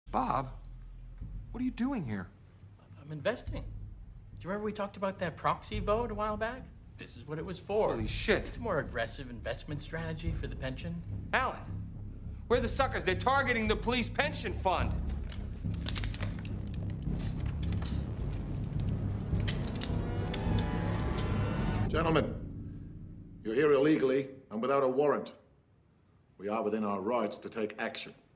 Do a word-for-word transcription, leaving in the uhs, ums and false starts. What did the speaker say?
Bob, what are you doing here? I'm investing. Do you remember we talked about that proxy vote a while back? This is what it was for. Holy shit. It's a more aggressive investment strategy for the pension. Alan, we're the suckers. They're targeting the police pension fund. Gentlemen, you're here illegally and without a warrant. We are within our rights to take action.